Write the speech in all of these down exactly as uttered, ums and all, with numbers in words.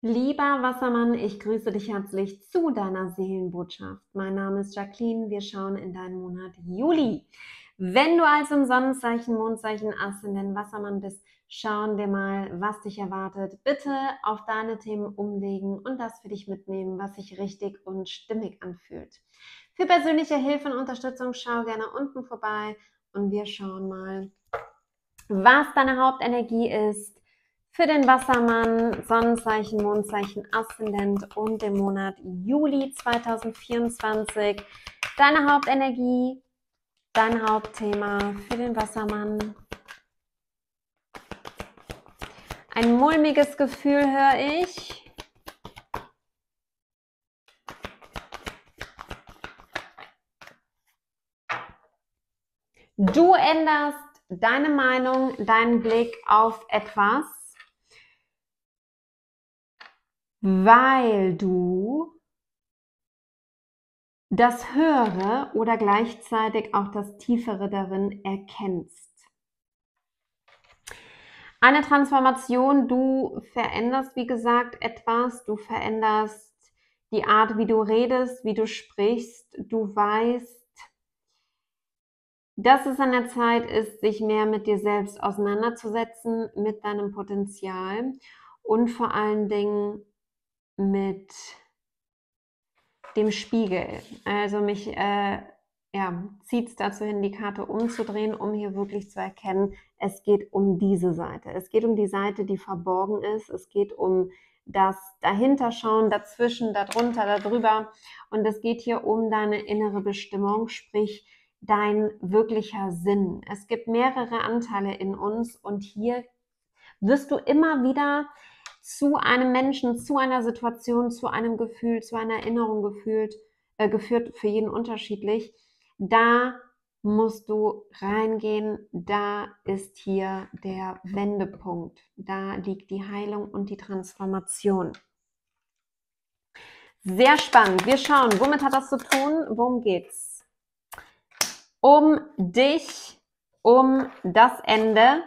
Lieber Wassermann, ich grüße dich herzlich zu deiner Seelenbotschaft. Mein Name ist Jacqueline, wir schauen in deinen Monat Juli. Wenn du also im Sonnenzeichen, Mondzeichen, Aszendent Wassermann bist, schauen wir mal, was dich erwartet. Bitte auf deine Themen umlegen und das für dich mitnehmen, was sich richtig und stimmig anfühlt. Für persönliche Hilfe und Unterstützung schau gerne unten vorbei und wir schauen mal, was deine Hauptenergie ist für den Wassermann, Sonnenzeichen, Mondzeichen, Aszendent und den Monat Juli zweitausendvierundzwanzig. Deine Hauptenergie, dein Hauptthema für den Wassermann. Ein mulmiges Gefühl höre ich. Du änderst deine Meinung, deinen Blick auf etwas, weil du das Höhere oder gleichzeitig auch das Tiefere darin erkennst. Eine Transformation, du veränderst, wie gesagt, etwas, du veränderst die Art, wie du redest, wie du sprichst, du weißt, dass es an der Zeit ist, sich mehr mit dir selbst auseinanderzusetzen, mit deinem Potenzial und vor allen Dingen mit dem Spiegel. Also mich äh, ja, zieht es dazu hin, die Karte umzudrehen, um hier wirklich zu erkennen, es geht um diese Seite. Es geht um die Seite, die verborgen ist. Es geht um das Dahinterschauen, dazwischen, darunter, darüber. Und es geht hier um deine innere Bestimmung, sprich dein wirklicher Sinn. Es gibt mehrere Anteile in uns und hier wirst du immer wieder zu einem Menschen, zu einer Situation, zu einem Gefühl, zu einer Erinnerung gefühlt, äh, geführt, für jeden unterschiedlich. Da musst du reingehen, da ist hier der Wendepunkt. Da liegt die Heilung und die Transformation. Sehr spannend. Wir schauen, womit hat das zu tun? Worum geht's? Um dich, um das Ende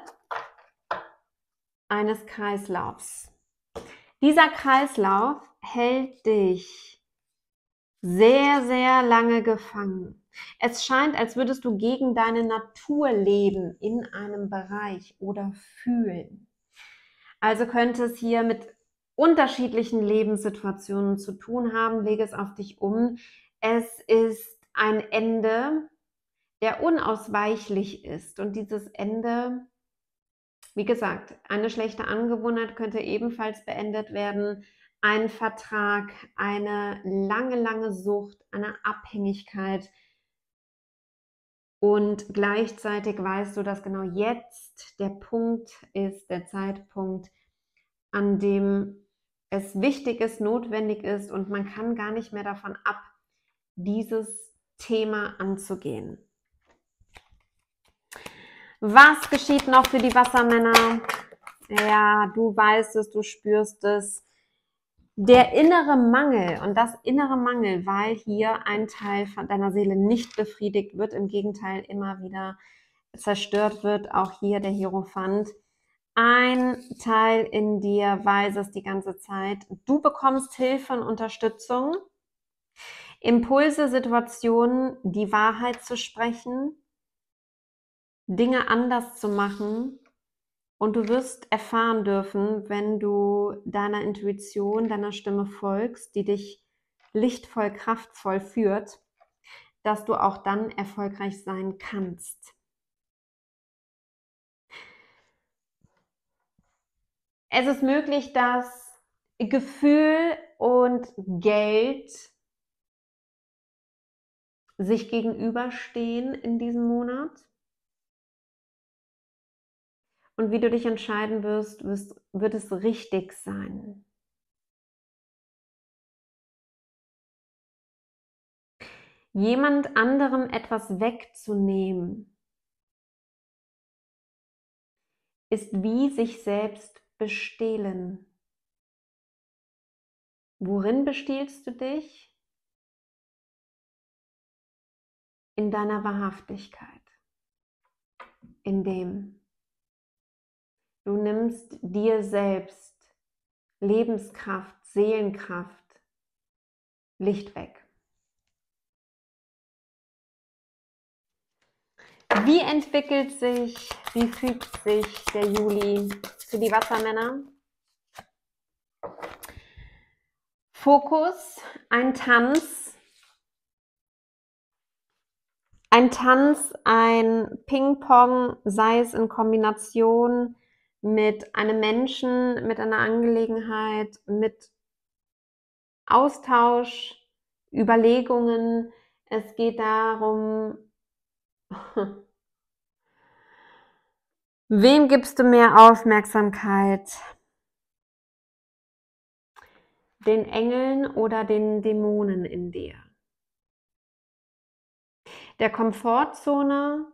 eines Kreislaufs. Dieser Kreislauf hält dich sehr, sehr lange gefangen. Es scheint, als würdest du gegen deine Natur leben in einem Bereich oder fühlen. Also könnte es hier mit unterschiedlichen Lebenssituationen zu tun haben. Lege es auf dich um. Es ist ein Ende, der unausweichlich ist. Und dieses Ende, wie gesagt, eine schlechte Angewohnheit könnte ebenfalls beendet werden. Ein Vertrag, eine lange, lange Sucht, eine Abhängigkeit. Und gleichzeitig weißt du, dass genau jetzt der Punkt ist, der Zeitpunkt, an dem es wichtig ist, notwendig ist und man kann gar nicht mehr davon ab, dieses Thema anzugehen. Was geschieht noch für die Wassermänner? Ja, du weißt es, du spürst es. Der innere Mangel und das innere Mangel, weil hier ein Teil von deiner Seele nicht befriedigt wird, im Gegenteil immer wieder zerstört wird, auch hier der Hierophant. Ein Teil in dir weiß es die ganze Zeit. Du bekommst Hilfe und Unterstützung, Impulse, Situationen, die Wahrheit zu sprechen, Dinge anders zu machen. Und du wirst erfahren dürfen, wenn du deiner Intuition, deiner Stimme folgst, die dich lichtvoll, kraftvoll führt, dass du auch dann erfolgreich sein kannst. Es ist möglich, dass Gefühl und Geld sich gegenüberstehen in diesem Monat. Und wie du dich entscheiden wirst, wirst wird es richtig sein. Jemand anderem etwas wegzunehmen, ist wie sich selbst bestehlen. Worin bestiehlst du dich? In deiner Wahrhaftigkeit. In dem du nimmst dir selbst Lebenskraft, Seelenkraft, Licht weg. Wie entwickelt sich, wie fügt sich der Juli für die Wassermänner? Fokus, ein Tanz, ein Tanz, ein Ping-Pong, sei es in Kombination mit einem Menschen, mit einer Angelegenheit, mit Austausch, Überlegungen. Es geht darum, wem gibst du mehr Aufmerksamkeit? Den Engeln oder den Dämonen in dir? Der Komfortzone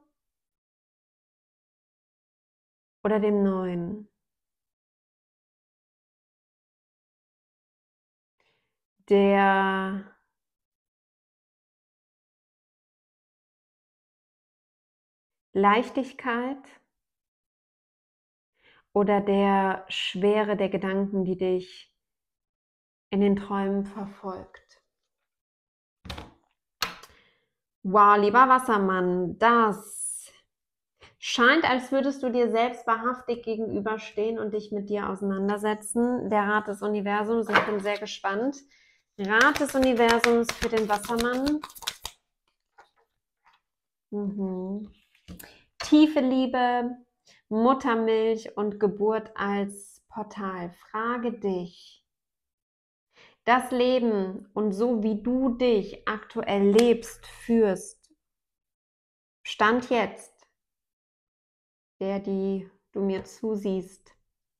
oder dem Neuen? Der Leichtigkeit oder der Schwere der Gedanken, die dich in den Träumen verfolgt? Wow, lieber Wassermann, das scheint, als würdest du dir selbst wahrhaftig gegenüberstehen und dich mit dir auseinandersetzen. Der Rat des Universums, ich bin sehr gespannt. Rat des Universums für den Wassermann. Mhm. Tiefe Liebe, Muttermilch und Geburt als Portal. Frage dich, das Leben und so wie du dich aktuell lebst, führst, Stand jetzt, der, die du mir zusiehst,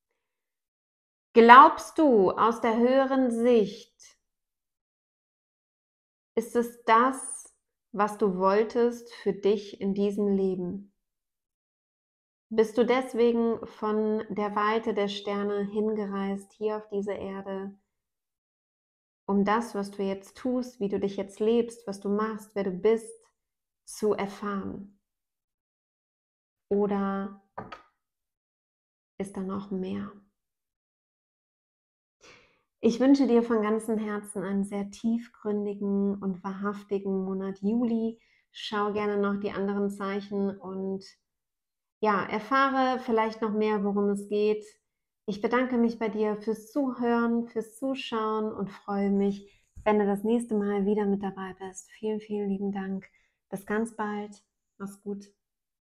glaubst du aus der höheren Sicht, ist es das, was du wolltest für dich in diesem Leben? Bist du deswegen von der Weite der Sterne hingereist hier auf diese Erde, um das, was du jetzt tust, wie du dich jetzt lebst, was du machst, wer du bist, zu erfahren? Oder ist da noch mehr? Ich wünsche dir von ganzem Herzen einen sehr tiefgründigen und wahrhaftigen Monat Juli. Schau gerne noch die anderen Zeichen und ja, erfahre vielleicht noch mehr, worum es geht. Ich bedanke mich bei dir fürs Zuhören, fürs Zuschauen und freue mich, wenn du das nächste Mal wieder mit dabei bist. Vielen, vielen lieben Dank. Bis ganz bald. Mach's gut.